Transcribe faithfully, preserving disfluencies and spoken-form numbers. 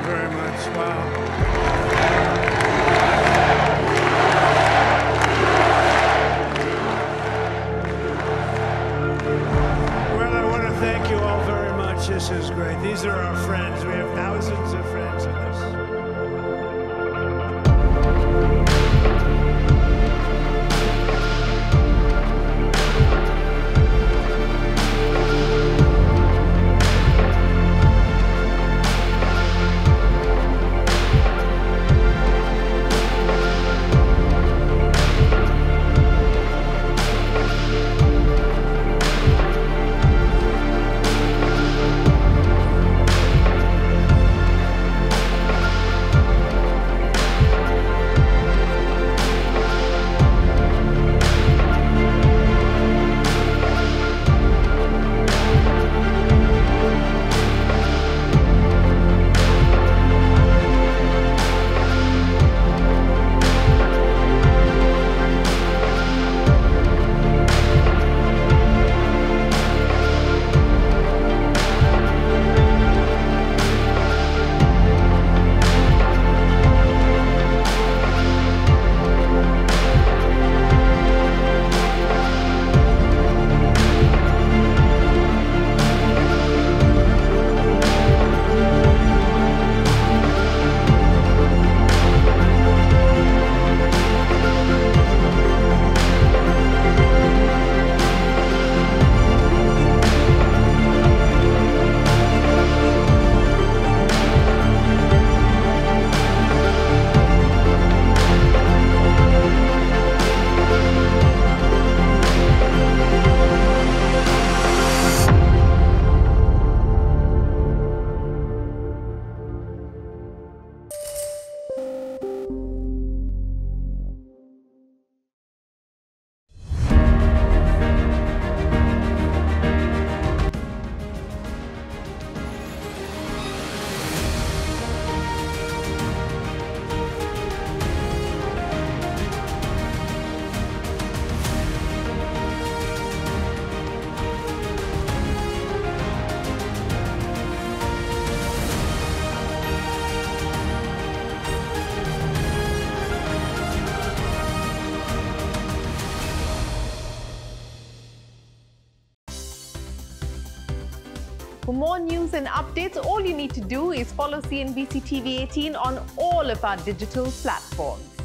very much. Wow. Well, I want to thank you all very much. This is great. These are our friends. We have thousands of friends in this. For more news and updates, all you need to do is follow C N B C T V eighteen on all of our digital platforms.